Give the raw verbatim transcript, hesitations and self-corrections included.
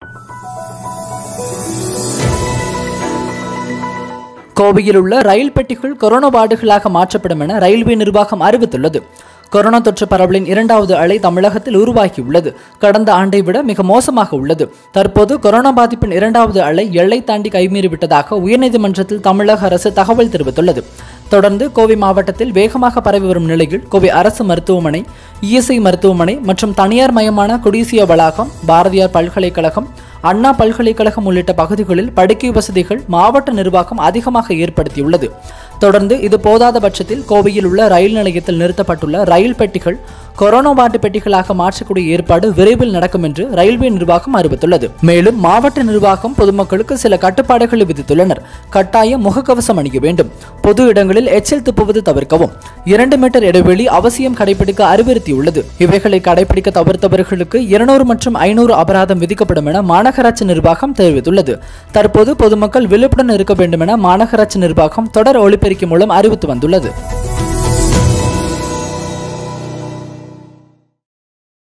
கோவையில் உள்ள ரயில் பெட்டிகள் கொரோனா வார்டுகளாக மாற்றப்படும் என ரயில்வே நிர்வாகம் அறிவித்துள்ளது. கொரோனா தொற்று பரவலின் இரண்டாவது அலை தமிழகத்தில் உருவாகியுள்ளது. கடந்த ஆண்டை விட மிக மோசமாக உள்ளது. தற்போது கொரோனா பாதிப்பின் இரண்டாவது அலை எல்லை தாண்டி கைமீறிவிட்டதாக உயர்நீதிமன்றத்தில் தமிழக அரசு தகவல் தெரிவித்துள்ளது. தொடர்ந்து கோவை மாவட்டத்தில் வேகமாக பரவி வரும் நிலையில் கோவை அரசு மருத்துவமனை, இஎஸ்ஐ மருத்துவமனை மற்றும் தனியார் மயமான கொடிசியா வளாகம், பாரதியார் பல்கலைக்கழகம், அண்ணா பல்கலைக்கழகம் உள்ளிட்ட பகுதிகளில் படுக்கை வசதிகள் மாவட்ட நிர்வாகம் அதிகமாக ஏற்படுத்தியுள்ளது. தொடர்ந்து இது போதாத பட்சத்தில் கோவையில் உள்ள ரயில் நிலையத்தில் நிறுத்தப்பட்டுள்ள ரயில் பெட்டிகள் கொரோனா வார்டு பெட்டிகளாக மாற்றக்கூடிய ஏற்பாடு விரைவில் நடக்கும் என்று ரயில்வே நிர்வாகம் அறிவித்துள்ளது. மேலும் மாவட்ட நிர்வாகம் பொதுமக்களுக்கு சில கட்டுப்பாடுகளை விதித்துள்ளனர். கட்டாயம் முகக்கவசம் அணிய வேண்டும். பொது இடங்களில் எச்சில் துப்புவது தவிர்க்கவும். இரண்டு மீட்டர் இடைவெளி அவசியம் கடைபிடிக்க அறிவுறுத்தியுள்ளது. இவைகளை கடைபிடிக்க தவிர்த்தவர்களுக்கு இருநூறு மற்றும் ஐநூறு அபராதம் விதிக்கப்படும் என மாநகராட்சி நிர்வாகம் தெரிவித்துள்ளது. தற்போது பொதுமக்கள் விழிப்புடன் இருக்க வேண்டும் என மாநகராட்சி நிர்வாகம் தொடர் ஒலிபெருக்கி மூலம் அறிவித்து வந்துள்ளது.